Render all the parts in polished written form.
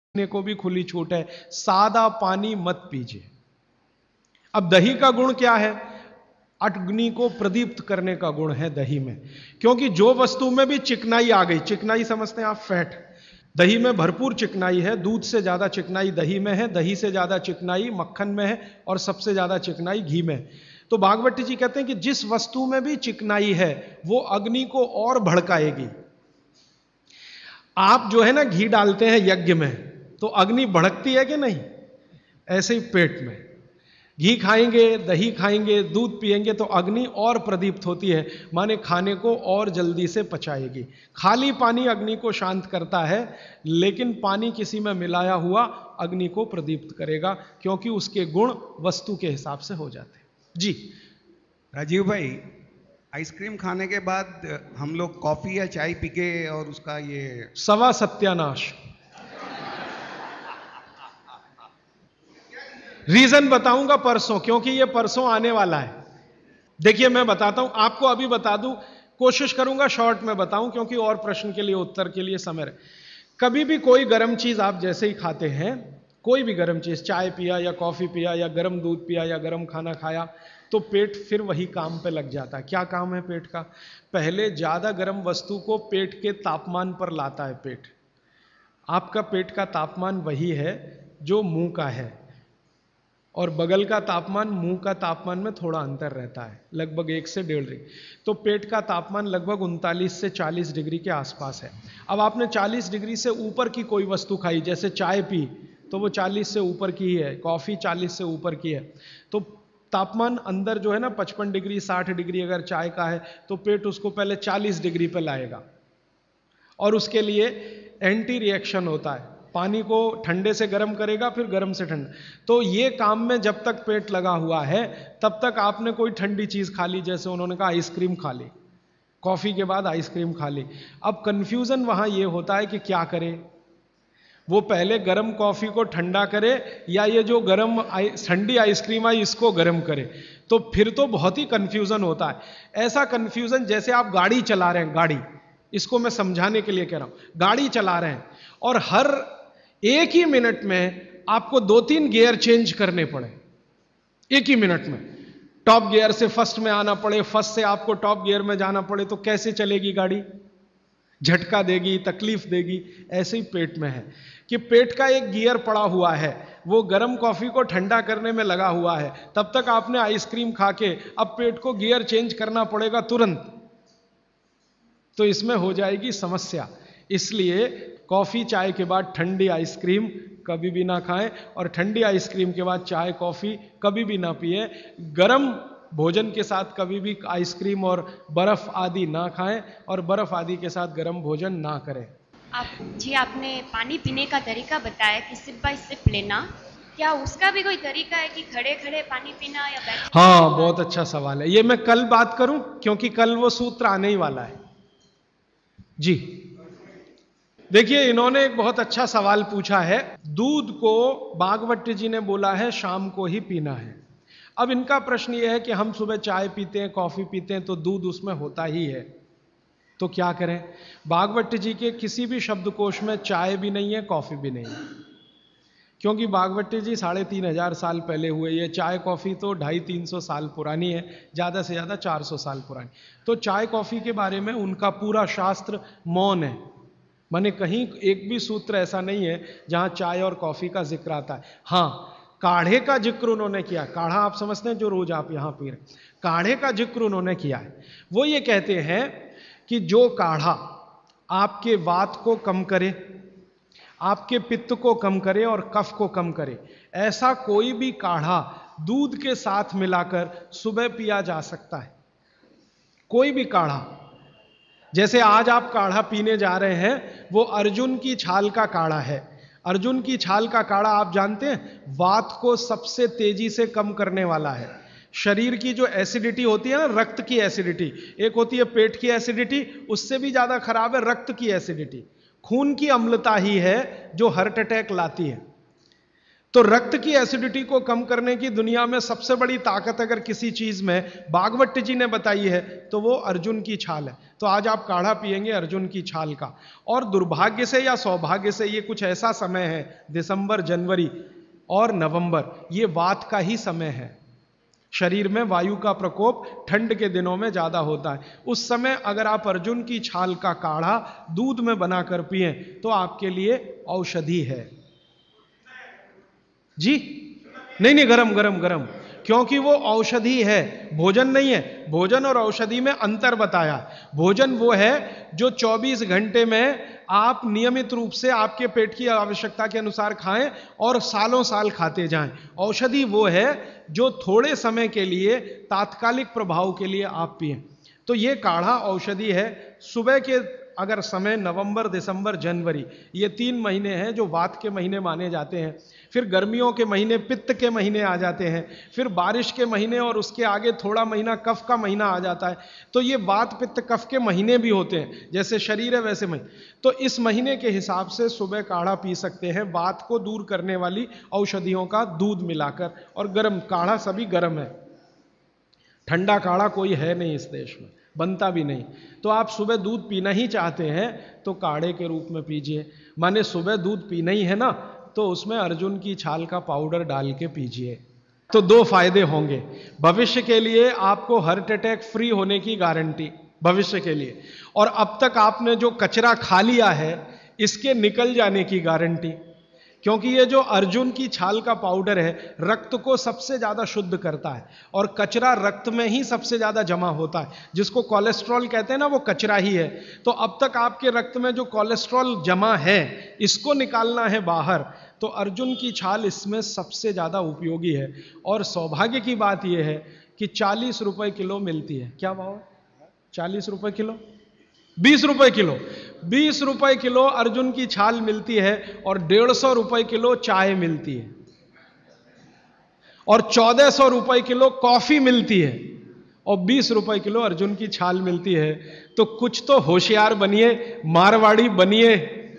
को भी खुली छूट है, सादा पानी मत पीजिए। अब दही का गुण क्या है? अग्नि को प्रदीप्त करने का गुण है दही में, क्योंकि जो वस्तु में भी चिकनाई आ गई, चिकनाई समझते हैं आप, फैट, दही में भरपूर चिकनाई है, दूध से ज्यादा चिकनाई दही में है, दही से ज्यादा चिकनाई मक्खन में है, और सबसे ज्यादा चिकनाई घी में। तो भागवती जी कहते हैं कि जिस वस्तु में भी चिकनाई है वो अग्नि को और भड़काएगी। आप जो है ना घी डालते हैं यज्ञ में, तो अग्नि भड़कती है कि नहीं? ऐसे ही पेट में घी खाएंगे, दही खाएंगे, दूध पिएंगे तो अग्नि और प्रदीप्त होती है, माने खाने को और जल्दी से पचाएगी। खाली पानी अग्नि को शांत करता है, लेकिन पानी किसी में मिलाया हुआ अग्नि को प्रदीप्त करेगा, क्योंकि उसके गुण वस्तु के हिसाब से हो जाते हैं। जी राजीव भाई, आइसक्रीम खाने के बाद हम लोग कॉफी या चाय पी के और उसका ये सवा सत्यानाश। रीजन बताऊंगा परसों, क्योंकि ये परसों आने वाला है। देखिए मैं बताता हूं आपको, अभी बता दूं, कोशिश करूंगा शॉर्ट में बताऊं, क्योंकि और प्रश्न के लिए उत्तर के लिए समय रहे। कभी भी कोई गर्म चीज आप जैसे ही खाते हैं, कोई भी गर्म चीज, चाय पिया या कॉफी पिया या गर्म दूध पिया या गर्म खाना खाया, तो पेट फिर वही काम पे लग जाता है। क्या काम है पेट का? पहले ज्यादा गर्म वस्तु को पेट के तापमान पर लाता है पेट। आपका पेट का तापमान वही है जो मुंह का है, और बगल का तापमान मुंह का तापमान में थोड़ा अंतर रहता है, लगभग 1 से 1.5 डिग्री। तो पेट का तापमान लगभग 39 से 40 डिग्री के आसपास है। अब आपने 40 डिग्री से ऊपर की कोई वस्तु खाई, जैसे चाय पी, तो वो 40 से ऊपर की ही है, कॉफी 40 से ऊपर की है, तो तापमान अंदर जो है ना 55 डिग्री 60 डिग्री अगर चाय का है, तो पेट उसको पहले 40 डिग्री पे लाएगा, और उसके लिए एंटी रिएक्शन होता है, पानी को ठंडे से गर्म करेगा, फिर गर्म से ठंडा। तो ये काम में जब तक पेट लगा हुआ है, तब तक आपने कोई ठंडी चीज खा ली, जैसे उन्होंने कहा आइसक्रीम खा ली, कॉफी के बाद आइसक्रीम खा ली। अब कंफ्यूजन वहां ये होता है कि क्या करे, वो पहले गर्म कॉफी को ठंडा करे या ये जो गर्म ठंडी आइसक्रीम आई इसको गर्म करे, तो फिर तो बहुत ही कंफ्यूजन होता है। ऐसा कंफ्यूजन जैसे आप गाड़ी चला रहे हैं, गाड़ी, इसको मैं समझाने के लिए कह रहा हूं, गाड़ी चला रहे हैं और हर 1 ही मिनट में आपको 2-3 गियर चेंज करने पड़े, 1 ही मिनट में, टॉप गियर से फर्स्ट में आना पड़े, फर्स्ट से आपको टॉप गियर में जाना पड़े, तो कैसे चलेगी गाड़ी? झटका देगी, तकलीफ देगी। ऐसे ही पेट में है कि पेट का एक गियर पड़ा हुआ है, वो गर्म कॉफी को ठंडा करने में लगा हुआ है, तब तक आपने आइसक्रीम खा के अब पेट को गियर चेंज करना पड़ेगा तुरंत, तो इसमें हो जाएगी समस्या। इसलिए कॉफी चाय के बाद ठंडी आइसक्रीम कभी भी ना खाएं, और ठंडी आइसक्रीम के बाद चाय कॉफी कभी भी ना पिए। गरम भोजन के साथ कभी भी आइसक्रीम और बर्फ आदि ना खाएं, और बर्फ आदि के साथ गर्म भोजन ना करें। आपने पानी पीने का तरीका बताया कि सिप बाय सिप लेना, क्या उसका भी कोई तरीका है कि खड़े खड़े पानी पीना या बैठ? हाँ, बहुत अच्छा सवाल है, ये मैं कल बात करूं, क्योंकि कल वो सूत्र आने ही वाला है। जी देखिए, इन्होंने एक बहुत अच्छा सवाल पूछा है। दूध को भागवत जी ने बोला है शाम को ही पीना है। अब इनका प्रश्न यह है कि हम सुबह चाय पीते हैं, कॉफी पीते हैं, तो दूध उसमें होता ही है, तो क्या करें? भागवत जी के किसी भी शब्दकोश में चाय भी नहीं है, कॉफी भी नहीं है, क्योंकि भागवत जी 3500 साल पहले हुए। ये चाय कॉफी तो 250-300 साल पुरानी है, ज्यादा से ज्यादा 400 साल पुरानी। तो चाय कॉफी के बारे में उनका पूरा शास्त्र मौन है, माने कहीं एक भी सूत्र ऐसा नहीं है जहां चाय और कॉफी का जिक्र आता है। हां, काढ़े का जिक्र उन्होंने किया। काढ़ा आप समझते हैं, जो रोज आप यहां पी रहे, काढ़े का जिक्र उन्होंने किया है। वो ये कहते हैं कि जो काढ़ा आपके वात को कम करे, आपके पित्त को कम करे और कफ को कम करे, ऐसा कोई भी काढ़ा दूध के साथ मिलाकर सुबह पिया जा सकता है। कोई भी काढ़ा, जैसे आज आप काढ़ा पीने जा रहे हैं, वो अर्जुन की छाल का काढ़ा है। अर्जुन की छाल का काढ़ा आप जानते हैं, वात को सबसे तेजी से कम करने वाला है। शरीर की जो एसिडिटी होती है ना, रक्त की एसिडिटी, एक होती है पेट की एसिडिटी, उससे भी ज्यादा खराब है रक्त की एसिडिटी। खून की अम्लता ही है जो हार्ट अटैक लाती है। तो रक्त की एसिडिटी को कम करने की दुनिया में सबसे बड़ी ताकत अगर किसी चीज में भागवत जी ने बताई है तो वो अर्जुन की छाल है। तो आज आप काढ़ा पिएंगे अर्जुन की छाल का। और दुर्भाग्य से या सौभाग्य से ये कुछ ऐसा समय है, दिसंबर, जनवरी और नवंबर, ये वात का ही समय है। शरीर में वायु का प्रकोप ठंड के दिनों में ज्यादा होता है। उस समय अगर आप अर्जुन की छाल का काढ़ा दूध में बनाकर पिएं तो आपके लिए औषधि है। जी नहीं, गरम गरम गरम, क्योंकि वो औषधि है, भोजन नहीं है। भोजन और औषधि में अंतर बताया। भोजन वो है जो 24 घंटे में आप नियमित रूप से आपके पेट की आवश्यकता के अनुसार खाएं और सालों साल खाते जाएं। औषधि वो है जो थोड़े समय के लिए, तात्कालिक प्रभाव के लिए आप पिएं। तो ये काढ़ा औषधि है। सुबह के अगर समय नवंबर, दिसंबर, जनवरी, ये 3 महीने हैं जो वात के महीने माने जाते हैं। फिर गर्मियों के महीने पित्त के महीने आ जाते हैं। फिर बारिश के महीने और उसके आगे थोड़ा महीना कफ का महीना आ जाता है। तो ये वात, पित्त, कफ के महीने भी होते हैं। जैसे शरीर है वैसे महीने। तो इस महीने के हिसाब से सुबह काढ़ा पी सकते हैं, वात को दूर करने वाली औषधियों का दूध मिलाकर। और गर्म काढ़ा सभी गर्म है, ठंडा काढ़ा कोई है नहीं इस देश में, बनता भी नहीं। तो आप सुबह दूध पीना ही चाहते हैं तो काढ़े के रूप में पीजिए। माने सुबह दूध पीना ही है ना, तो उसमें अर्जुन की छाल का पाउडर डाल के पीजिए। तो 2 फायदे होंगे। भविष्य के लिए आपको हार्ट अटैक फ्री होने की गारंटी, भविष्य के लिए। और अब तक आपने जो कचरा खा लिया है इसके निकल जाने की गारंटी। क्योंकि ये जो अर्जुन की छाल का पाउडर है रक्त को सबसे ज्यादा शुद्ध करता है। और कचरा रक्त में ही सबसे ज्यादा जमा होता है। जिसको कोलेस्ट्रॉल कहते हैं ना, वो कचरा ही है। तो अब तक आपके रक्त में जो कोलेस्ट्रॉल जमा है इसको निकालना है बाहर, तो अर्जुन की छाल इसमें सबसे ज्यादा उपयोगी है। और सौभाग्य की बात यह है कि 40 रुपए किलो मिलती है। क्या भाव है? 40 रुपए किलो, 20 रुपए किलो, 20 रुपए किलो अर्जुन की छाल मिलती है। और 150 रुपए किलो चाय मिलती है। और 1400 रुपए किलो कॉफी मिलती है। और 20 रुपए किलो अर्जुन की छाल मिलती है। तो कुछ तो होशियार बनिए, मारवाड़ी बनिए,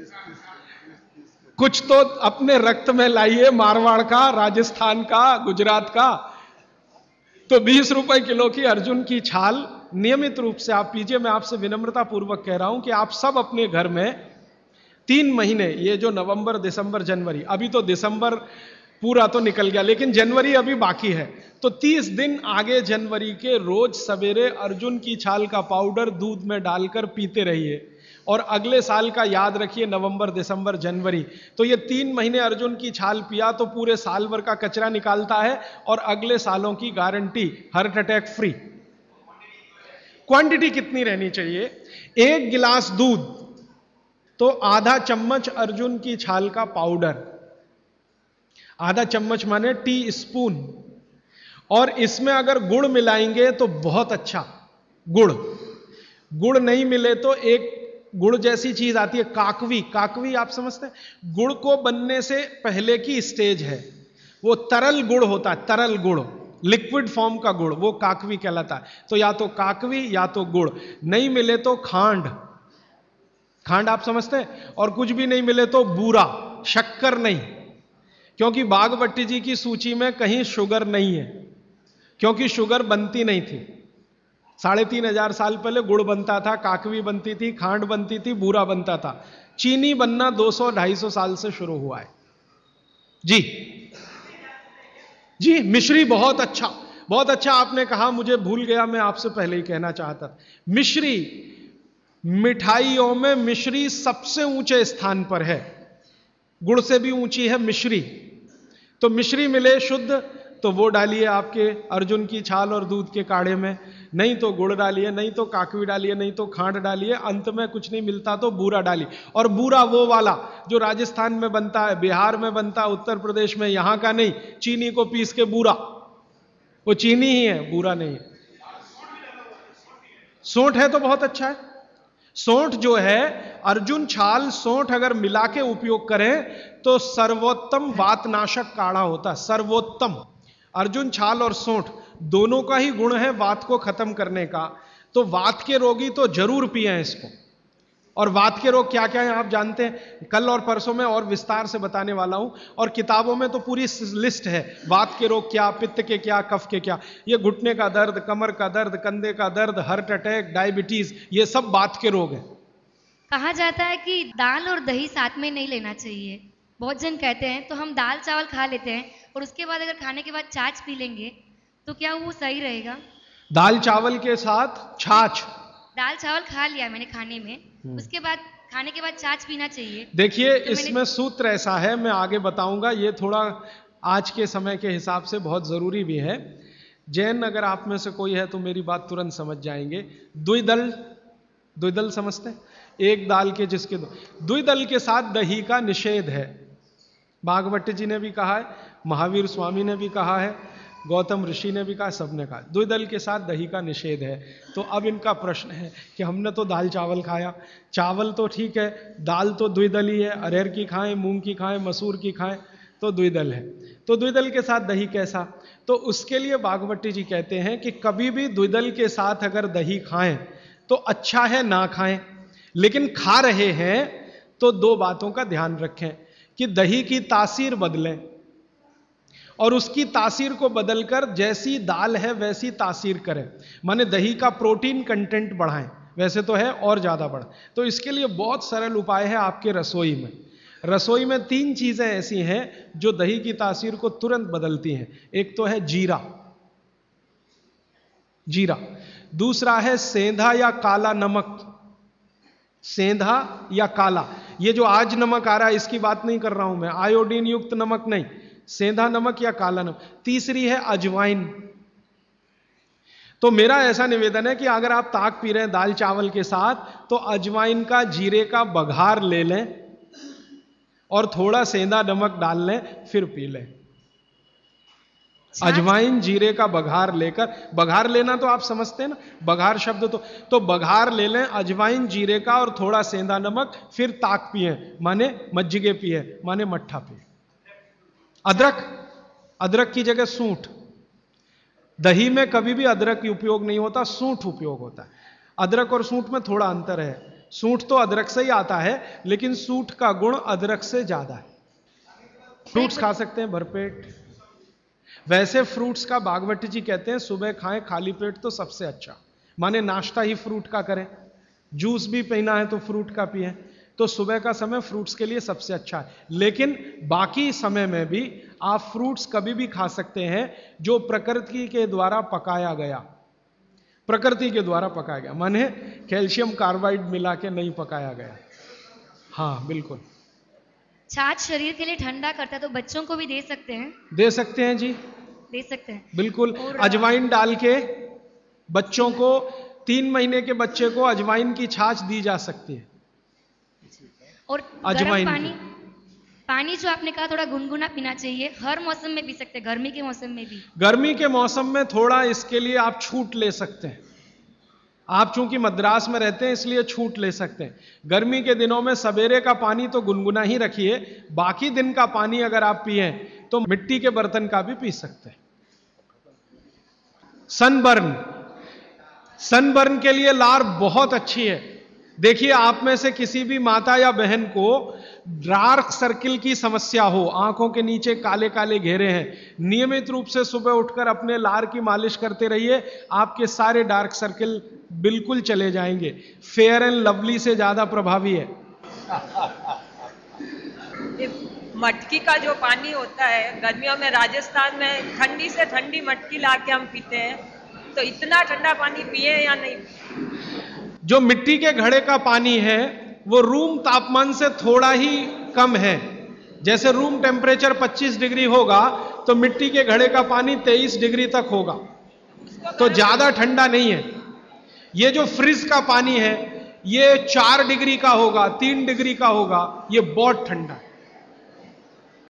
कुछ तो अपने रक्त में लाइए, मारवाड़ का, राजस्थान का, गुजरात का। तो 20 रुपए किलो की अर्जुन की छाल नियमित रूप से आप पीजिए। मैं आपसे विनम्रता पूर्वक कह रहा हूं कि आप सब अपने घर में 3 महीने, ये जो नवंबर, दिसंबर, जनवरी, अभी तो दिसंबर पूरा तो निकल गया लेकिन जनवरी अभी बाकी है, तो 30 दिन आगे जनवरी के रोज सवेरे अर्जुन की छाल का पाउडर दूध में डालकर पीते रहिए। और अगले साल का याद रखिए, नवंबर, दिसंबर, जनवरी। तो ये 3 महीने अर्जुन की छाल पिया तो पूरे साल भर का कचरा निकालता है और अगले सालों की guarantee, heart attack free. Quantity कितनी रहनी चाहिए? 1 गिलास दूध तो आधा चम्मच अर्जुन की छाल का पाउडर, आधा चम्मच माने टी स्पून। और इसमें अगर गुड़ मिलाएंगे तो बहुत अच्छा। गुड़ नहीं मिले तो एक गुड़ जैसी चीज आती है, काकवी। काकवी आप समझते हैं? गुड़ को बनने से पहले की स्टेज है, वो तरल गुड़ होता है, तरल गुड़, लिक्विड फॉर्म का गुड़, वो काकवी कहलाता है। तो या तो काकवी या तो गुड़, नहीं मिले तो खांड। खांड आप समझते हैं? और कुछ भी नहीं मिले तो बूरा, शक्कर नहीं, क्योंकि बागवती जी की सूची में कहीं शुगर नहीं है, क्योंकि शुगर बनती नहीं थी। 3500 साल पहले गुड़ बनता था, काकवी बनती थी, खांड बनती थी, बूरा बनता था। चीनी बनना 200-250 साल से शुरू हुआ है। जी, मिश्री बहुत अच्छा, बहुत अच्छा आपने कहा, मुझे भूल गया, मैं आपसे पहले ही कहना चाहता था। मिश्री, मिठाइयों में मिश्री सबसे ऊंचे स्थान पर है, गुड़ से भी ऊंची है मिश्री। तो मिश्री मिले शुद्ध तो वो डालिए आपके अर्जुन की छाल और दूध के काढ़े में, नहीं तो गुड़ डालिए, नहीं तो काकवी डालिए, नहीं तो खांड डालिए, अंत में कुछ नहीं मिलता तो बूरा डालिए। और बूरा वो वाला जो राजस्थान में बनता है, बिहार में बनता है, उत्तर प्रदेश में, यहां का नहीं, चीनी को पीस के बूरा, वो चीनी ही है, बूरा नहीं है। सोंठ है तो बहुत अच्छा है। सोंठ जो है, अर्जुन छाल सोंठ अगर मिला के उपयोग करें तो सर्वोत्तम वातनाशक काढ़ा होता है, सर्वोत्तम। अर्जुन छाल और सोंठ दोनों का ही गुण है वात को खत्म करने का। तो वात के रोगी तो जरूर पिएं इसको। और वात के रोग क्या क्या हैं आप जानते हैं, कल और परसों में और विस्तार से बताने वाला हूं, और किताबों में तो पूरी लिस्ट है, वात के रोग क्या, पित्त के क्या, कफ के क्या, ये घुटने का दर्द, कमर का दर्द, कंधे का दर्द, हार्ट अटैक, डायबिटीज, ये सब वात के रोग हैं। कहा जाता है कि दाल और दही साथ में नहीं लेना चाहिए, बहुत जन कहते हैं, तो हम दाल चावल खा लेते हैं और उसके बाद अगर खाने के बाद छाछ पी लेंगे तो क्या वो सही रहेगा? दाल चावल के साथ छाछ, दाल चावल खा लिया मैंने खाने में, उसके बाद खाने के बाद छाछ पीना चाहिए। देखिए तो इसमें सूत्र ऐसा है, मैं आगे बताऊंगा, ये थोड़ा आज के समय के हिसाब से बहुत जरूरी भी है। जैन अगर आप में से कोई है तो मेरी बात तुरंत समझ जाएंगे। द्विदल, द्विदल समझते हैं, एक दाल के जिसके दो, द्विदल के साथ दही का निषेध है। भागवत जी ने भी कहा है, महावीर स्वामी ने भी कहा है, गौतम ऋषि ने भी कहा, सबने कहा द्विदल के साथ दही का निषेध है। तो अब इनका प्रश्न है कि हमने तो दाल चावल खाया, चावल तो ठीक है, दाल तो द्विदली है, अरहर की खाएं, मूंग की खाएं, मसूर की खाएं तो द्विदल है, तो द्विदल के साथ दही कैसा? तो उसके लिए भागवती जी कहते हैं कि कभी भी द्विदल के साथ अगर दही खाएं तो अच्छा है ना खाएं, लेकिन खा रहे हैं तो दो बातों का ध्यान रखें कि दही की तासीर बदलें और उसकी तासीर को बदलकर जैसी दाल है वैसी तासीर करें, माने दही का प्रोटीन कंटेंट बढ़ाएं, वैसे तो है और ज्यादा बढ़। तो इसके लिए बहुत सरल उपाय है आपके रसोई में। रसोई में 3 चीजें ऐसी हैं जो दही की तासीर को तुरंत बदलती हैं। एक तो है जीरा, जीरा, दूसरा है सेंधा या काला नमक, सेंधा या काला, ये जो आज नमक आ रहा है इसकी बात नहीं कर रहा हूं मैं, आयोडीन युक्त नमक नहीं, सेंधा नमक या काला नमक। तीसरी है अजवाइन। तो मेरा ऐसा निवेदन है कि अगर आप ताक पी रहे हैं दाल चावल के साथ तो अजवाइन का, जीरे का बघार ले लें और थोड़ा सेंधा नमक डाल लें, फिर पी लें। अजवाइन जीरे का बघार लेकर, बघार लेना तो आप समझते हैं ना, बघार शब्द तो बघार ले लें अजवाइन जीरे का और थोड़ा सेंधा नमक, फिर ताक पिए, माने मज्जिगे पिए, माने मट्ठा पिए। अदरक, अदरक की जगह सूंठ, दही में कभी भी अदरक की उपयोग नहीं होता, सूंठ उपयोग होता है। अदरक और सूंठ में थोड़ा अंतर है, सूंठ तो अदरक से ही आता है लेकिन सूंठ का गुण अदरक से ज्यादा है। फ्रूट्स खा सकते हैं भरपेट, वैसे फ्रूट्स का भागवती जी कहते हैं सुबह खाएं खाली पेट तो सबसे अच्छा, माने नाश्ता ही फ्रूट का करें, जूस भी पीना है तो फ्रूट का पिए, तो सुबह का समय फ्रूट्स के लिए सबसे अच्छा है। लेकिन बाकी समय में भी आप फ्रूट्स कभी भी खा सकते हैं जो प्रकृति के द्वारा पकाया गया, प्रकृति के द्वारा पकाया गया, माने कैल्शियम कार्बाइड मिला के नहीं पकाया गया। हाँ बिल्कुल। छाछ शरीर के लिए ठंडा करता है तो बच्चों को भी दे सकते हैं? दे सकते हैं जी, दे सकते हैं बिल्कुल। अजवाइन डाल के बच्चों को, 3 महीने के बच्चे को अजवाइन की छाछ दी जा सकती है। और गर्म पानी, पानी जो आपने कहा थोड़ा गुनगुना पीना चाहिए, हर मौसम में पी सकते हैं, गर्मी के मौसम में भी? गर्मी के मौसम में थोड़ा इसके लिए आप छूट ले सकते हैं, आप चूंकि मद्रास में रहते हैं इसलिए छूट ले सकते हैं। गर्मी के दिनों में सवेरे का पानी तो गुनगुना ही रखिए, बाकी दिन का पानी अगर आप पिए तो मिट्टी के बर्तन का भी पी सकते हैं। सनबर्न, सनबर्न के लिए लार बहुत अच्छी है। देखिए आप में से किसी भी माता या बहन को डार्क सर्किल की समस्या हो, आंखों के नीचे काले काले घेरे हैं, नियमित रूप से सुबह उठकर अपने लार की मालिश करते रहिए, आपके सारे डार्क सर्किल बिल्कुल चले जाएंगे। फेयर एंड लवली से ज्यादा प्रभावी है। मटकी का जो पानी होता है, गर्मियों में राजस्थान में ठंडी से ठंडी मटकी लाके हम पीते हैं, तो इतना ठंडा पानी पिए या नहीं? जो मिट्टी के घड़े का पानी है वो रूम तापमान से थोड़ा ही कम है। जैसे रूम टेम्परेचर 25 डिग्री होगा तो मिट्टी के घड़े का पानी 23 डिग्री तक होगा, तो ज्यादा ठंडा नहीं है। ये जो फ्रिज का पानी है ये 4 डिग्री का होगा, 3 डिग्री का होगा, ये बहुत ठंडा है।